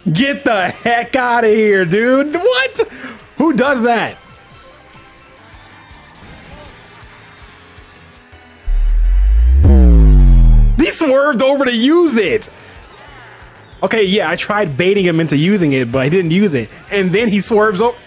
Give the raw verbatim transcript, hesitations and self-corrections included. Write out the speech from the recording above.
Get the heck out of here, dude. What? Who does that? He swerved over to use it. Okay, yeah, I tried baiting him into using it, but I didn't use it. And then he swerves over.